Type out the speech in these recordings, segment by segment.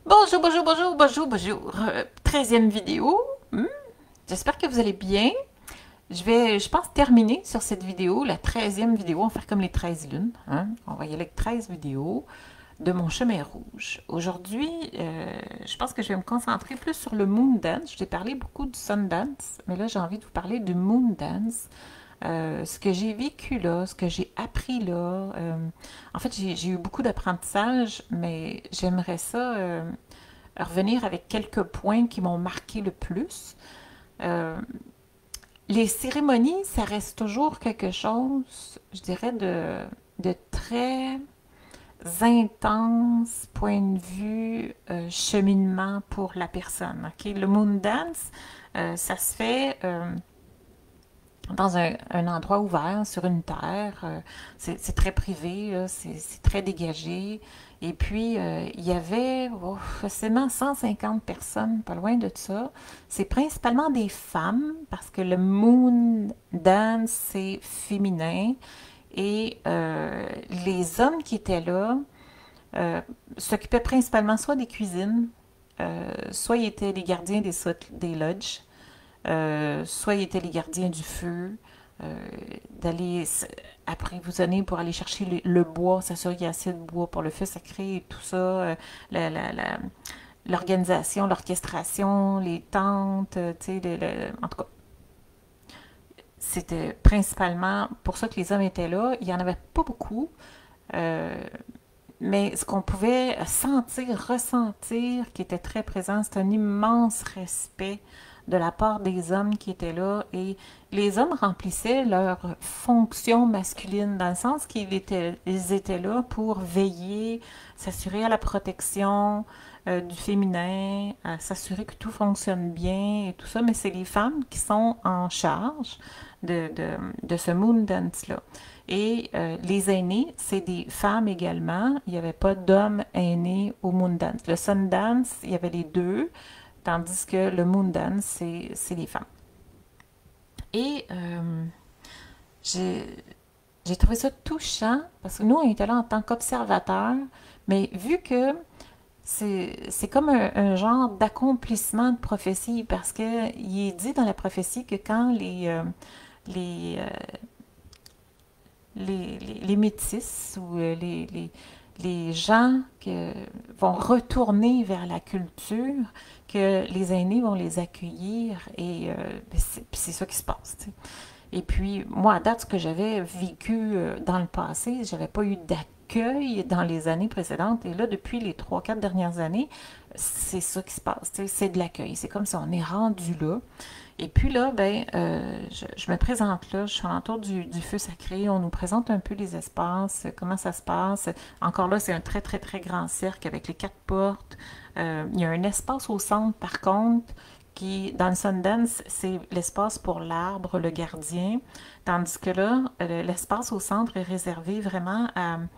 Bonjour, bonjour, bonjour, bonjour, bonjour. 13e vidéo. Hmm, J'espère que vous allez bien. Je pense, terminer sur cette vidéo, la 13e vidéo. On va faire comme les 13 lunes, hein. On va y aller avec 13 vidéos de mon chemin rouge. Aujourd'hui, je pense que je vais me concentrer plus sur le Moon Dance. Je t'ai parlé beaucoup du Sun Dance, mais là, j'ai envie de vous parler du Moon Dance. Ce que j'ai vécu là, ce que j'ai appris là. En fait, j'ai eu beaucoup d'apprentissage, mais j'aimerais ça revenir avec quelques points qui m'ont marqué le plus. Euh, les cérémonies, ça reste toujours quelque chose, je dirais, de très intense point de vue cheminement pour la personne. Okay? Le moon dance, ça se fait dans un endroit ouvert, sur une terre. C'est très privé, c'est très dégagé. Et puis, il y avait facilement 150 personnes, pas loin de ça. C'est principalement des femmes, parce que le moon dance, c'est féminin. Et les hommes qui étaient là euh, s'occupaient principalement soit des cuisines, soit ils étaient les gardiens des lodges, soit ils étaient les gardiens du feu, euh, d'aller apprivoisiner pour aller chercher le bois, s'assurer qu'il y a assez de bois pour le feu sacré et tout ça, la, la, la, l'organisation, l'orchestration, les tentes, tu sais, en tout cas, c'était principalement pour ça que les hommes étaient là. Il n'y en avait pas beaucoup, euh, mais ce qu'on pouvait sentir, ressentir, qui était très présent, c'est un immense respect de la part des hommes qui étaient là. Et les hommes remplissaient leur fonction masculine, dans le sens ils étaient là pour veiller, s'assurer à la protection du féminin, à s'assurer que tout fonctionne bien et tout ça. Mais c'est les femmes qui sont en charge de ce moon dance-là. Et les aînés, c'est des femmes également. Il n'y avait pas d'hommes aînés au Moon Dance. Le Sun Dance, il y avait les deux, tandis que le Moon Dance, c'est les femmes. Et j'ai j'ai trouvé ça touchant, parce que nous, on était là en tant qu'observateurs, mais vu que c'est comme un genre d'accomplissement de prophétie, parce que il est dit dans la prophétie que quand les, euh, les métis ou les gens que vont retourner vers la culture, que les aînés vont les accueillir et c'est ça qui se passe. T'sais. Et puis, moi, à date, ce que j'avais vécu dans le passé, j'avais pas eu d'accueil dans les années précédentes. Et là, depuis les 3 4 dernières années, c'est ça qui se passe. C'est de l'accueil. C'est comme si on est rendu là. Et puis là, ben, je me présente là, je suis alentour du feu sacré, on nous présente un peu les espaces, comment ça se passe. Encore là, c'est un très, très, très grand cercle avec les 4 portes. Il y a un espace au centre, par contre, qui, dans le Sundance, c'est l'espace pour l'arbre, le gardien, tandis que là, l'espace au centre est réservé vraiment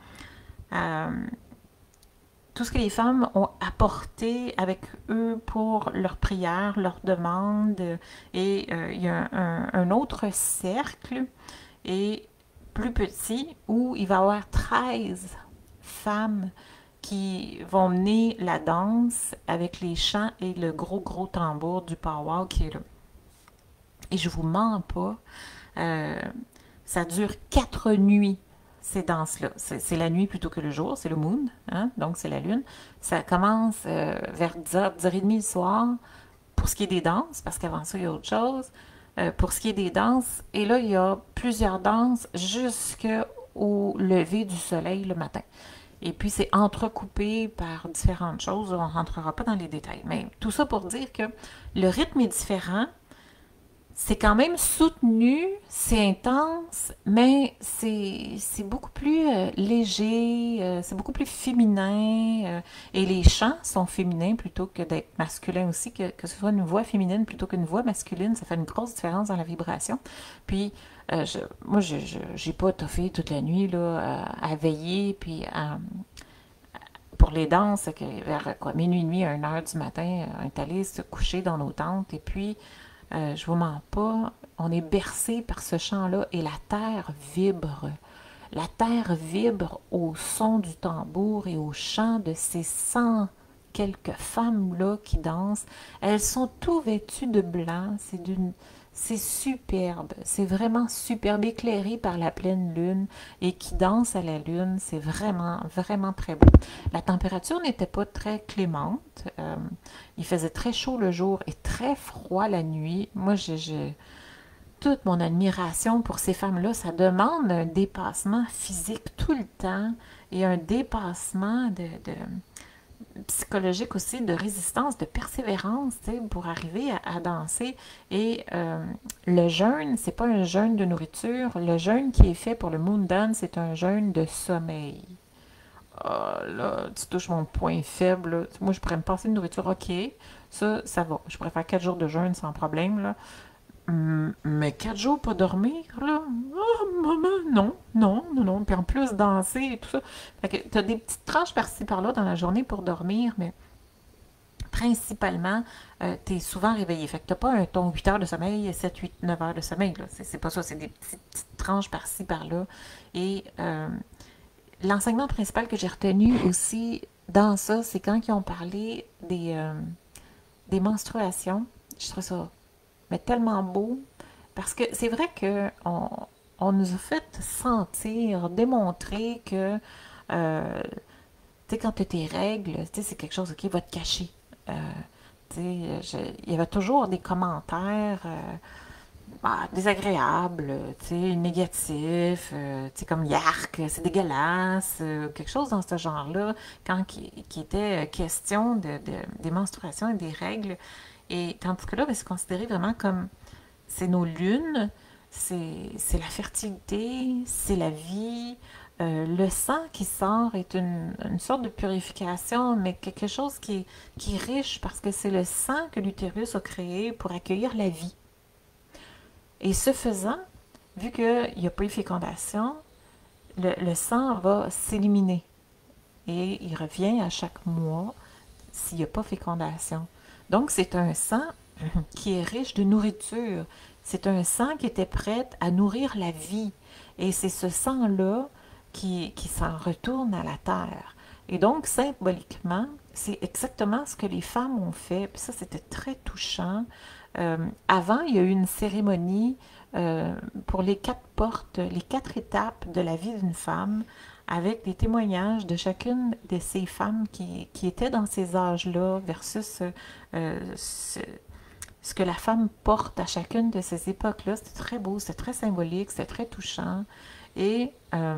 à tout ce que les femmes ont apporté avec eux pour leurs prières, leurs demandes. Et il y a un autre cercle, et plus petit, où il va y avoir 13 femmes qui vont mener la danse avec les chants et le gros, gros tambour du powwow qui est là. Et je vous mens pas, euh, ça dure 4 nuits, ces danses-là. C'est la nuit plutôt que le jour, c'est le moon, hein? Donc c'est la lune. Ça commence vers 10h, 10h30 le soir, pour ce qui est des danses, parce qu'avant ça, il y a autre chose. Pour ce qui est des danses, et là, il y a plusieurs danses jusqu'au lever du soleil le matin. Et puis, c'est entrecoupé par différentes choses. On ne rentrera pas dans les détails. Mais tout ça pour dire que le rythme est différent, c'est quand même soutenu, c'est intense, mais c'est beaucoup plus léger, c'est beaucoup plus féminin, et les chants sont féminins plutôt que d'être masculins aussi, que ce soit une voix féminine plutôt qu'une voix masculine, ça fait une grosse différence dans la vibration. Puis, moi, j'ai pas toffé toute la nuit là, à veiller, puis pour les danses, que vers quoi, minuit et demi, 1h du matin, on est allé se coucher dans nos tentes, et puis je vous mens pas, on est bercé par ce chant-là et la terre vibre. La terre vibre au son du tambour et au chant de ces quelques femmes-là qui dansent. Elles sont toutes vêtues de blanc. C'est superbe. C'est vraiment superbe, éclairé par la pleine lune et qui danse à la lune. C'est vraiment, vraiment très beau. La température n'était pas très clémente. Il faisait très chaud le jour et très froid la nuit. Moi, j'ai toute mon admiration pour ces femmes-là. Ça demande un dépassement physique tout le temps et un dépassement psychologique aussi, de résistance, de persévérance, tu sais, pour arriver à danser. Et le jeûne, c'est pas un jeûne de nourriture. Le jeûne qui est fait pour le moon dance, c'est un jeûne de sommeil. Ah, là, tu touches mon point faible, là. Moi, je pourrais me passer de nourriture, ok. Ça va. Je pourrais faire 4 jours de jeûne sans problème, là. Mais 4 jours pas dormir, là? Oh, maman, non, non, non, non. Puis en plus, danser et tout ça. Fait que t'as des petites tranches par-ci par-là dans la journée pour dormir, mais principalement, t'es souvent réveillé. Fait que t'as pas ton 8 heures de sommeil, 7, 8, 9 heures de sommeil, là. C'est pas ça, c'est des petites tranches par-ci par-là. Et l'enseignement principal que j'ai retenu aussi dans ça, c'est quand ils ont parlé des menstruations. Je trouve ça mais tellement beau. Parce que c'est vrai que on nous a fait sentir, démontrer que tu sais, quand tu as tes règles, tu sais, c'est quelque chose qui va te cacher. Euh, tu sais, il y avait toujours des commentaires désagréables, tu sais, négatifs, tu sais, comme yark, c'est dégueulasse, quelque chose dans ce genre-là, quand qui était question des menstruations et des règles. Et tandis que là, ben, c'est considéré vraiment comme c'est nos lunes, c'est la fertilité, c'est la vie. Le sang qui sort est une sorte de purification, mais quelque chose qui est riche parce que c'est le sang que l'utérus a créé pour accueillir la vie. Et ce faisant, vu qu'il n'y a pas eu fécondation, le sang va s'éliminer et il revient à chaque mois s'il n'y a pas fécondation. Donc, c'est un sang qui est riche de nourriture. C'est un sang qui était prêt à nourrir la vie. Et c'est ce sang-là qui s'en retourne à la terre. Et donc, symboliquement, c'est exactement ce que les femmes ont fait. Puis ça, c'était très touchant. Avant, il y a eu une cérémonie pour les 4 portes, les 4 étapes de la vie d'une femme, avec des témoignages de chacune de ces femmes qui étaient dans ces âges-là versus ce que la femme porte à chacune de ces époques-là. C'était très beau, c'était très symbolique, c'était très touchant. Et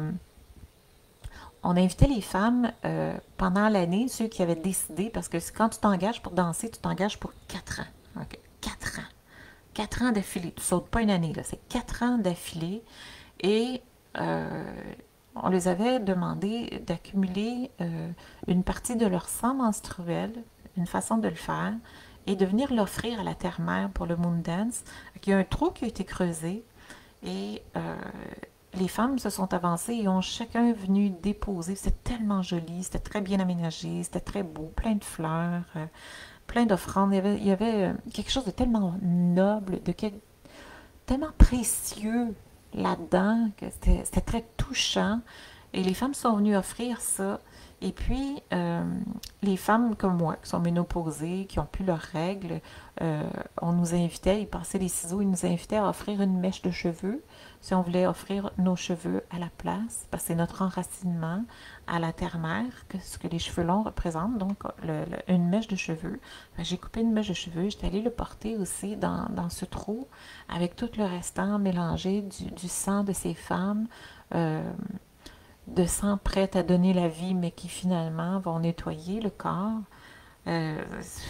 on invitait les femmes pendant l'année, ceux qui avaient décidé, parce que quand tu t'engages pour danser, tu t'engages pour 4 ans. Okay? 4 ans. 4 ans d'affilée. Tu sautes pas une année, là. C'est 4 ans d'affilée. Et on les avait demandé d'accumuler une partie de leur sang menstruel, une façon de le faire, et de venir l'offrir à la terre-mère pour le Moon Dance. Il y a un trou qui a été creusé et les femmes se sont avancées et ont chacun venu déposer. C'était tellement joli, c'était très bien aménagé, c'était très beau, plein de fleurs, plein d'offrandes. Il y avait quelque chose de tellement noble, tellement précieux là-dedans que c'était très touchant. Et les femmes sont venues offrir ça. Et puis, les femmes comme moi, qui sont ménopausées, qui n'ont plus leurs règles, on nous invitait, ils passaient les ciseaux, ils nous invitaient à offrir une mèche de cheveux, si on voulait offrir nos cheveux à la place, parce que c'est notre enracinement à la terre-mère, ce que les cheveux longs représentent, donc une mèche de cheveux. J'ai coupé une mèche de cheveux, j'étais allée le porter aussi dans ce trou, avec tout le restant mélangé du sang de ces femmes, de sang prêt à donner la vie, mais qui finalement vont nettoyer le corps. Euh,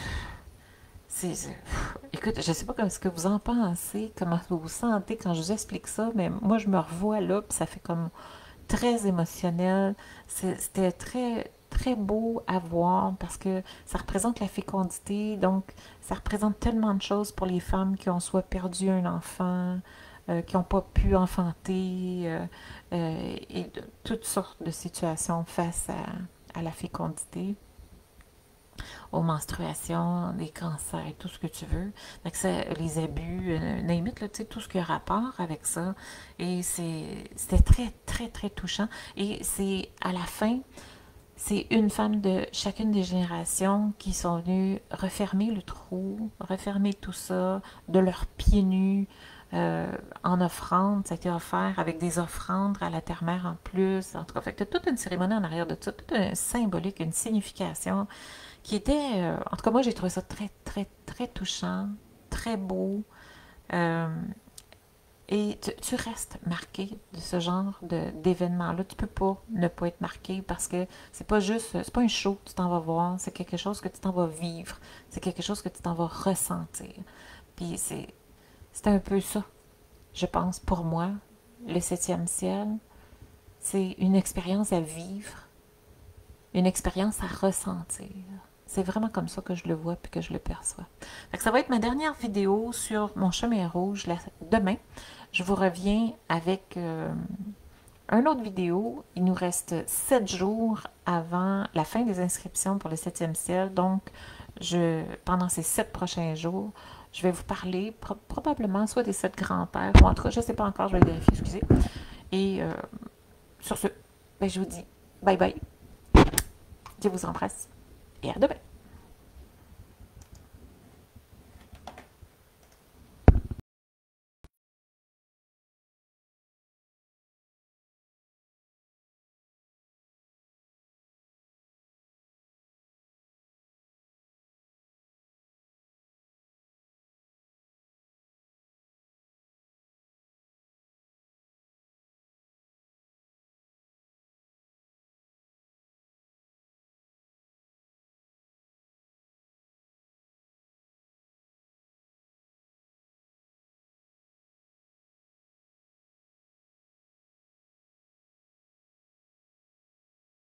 Écoute, je ne sais pas ce que vous en pensez, comment vous vous sentez quand je vous explique ça, mais moi, je me revois là, puis ça fait comme très émotionnel. C'était très, très beau à voir parce que ça représente la fécondité, donc ça représente tellement de choses pour les femmes qui ont soit perdu un enfant, qui n'ont pas pu enfanter, et de toutes sortes de situations face à la fécondité, aux menstruations, des cancers, tout ce que tu veux. Donc ça, les abus, name it, là, tu sais, tout ce qui a rapport avec ça. Et c'était très, très, très touchant. Et c'est à la fin, c'est une femme de chacune des générations qui sont venues refermer le trou, refermer tout ça de leurs pieds nus en offrande. Ça a été offert avec des offrandes à la terre-mère en plus. En tout cas, fait que toute une cérémonie en arrière de ça, toute une symbolique, une signification qui était... en tout cas, moi, j'ai trouvé ça très, très, très touchant, très beau. Euh, et tu restes marqué de ce genre d'événement-là. Tu peux pas ne pas être marqué parce que c'est pas juste, c'est pas un show que tu t'en vas voir, c'est quelque chose que tu t'en vas vivre, c'est quelque chose que tu t'en vas ressentir. Puis c'est un peu ça, je pense, pour moi, le septième ciel. C'est une expérience à vivre, une expérience à ressentir. C'est vraiment comme ça que je le vois puis que je le perçois. Fait que ça va être ma dernière vidéo sur mon chemin rouge demain. Je vous reviens avec une autre vidéo. Il nous reste 7 jours avant la fin des inscriptions pour le septième ciel. Donc, pendant ces 7 prochains jours, je vais vous parler probablement soit des 7 grands-pères, ou en tout cas, je ne sais pas encore, je vais vérifier, excusez. Et sur ce, ben, je vous dis bye bye. Je vous embrasse et à demain.